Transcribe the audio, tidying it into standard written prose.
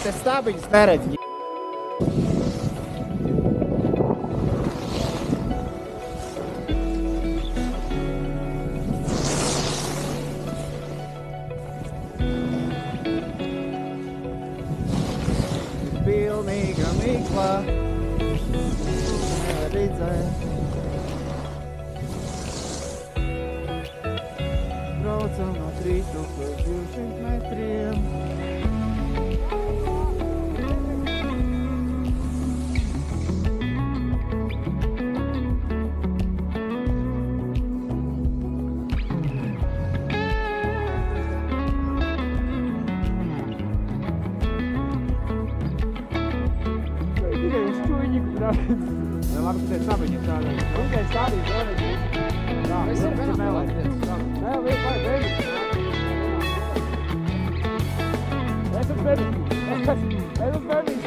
bet es stābiņus neredzu. Pilnīga migla, nevar redzēt. Braucam no 3200 metriem. Ja labi, ka tev sabiņi strādāj. Tikai stādīt vēlreiz. Tā, Es ir vienam palaidies. Nē, liek, vai, beidz. Es esmu bērniņš. Es esmu bērniņš.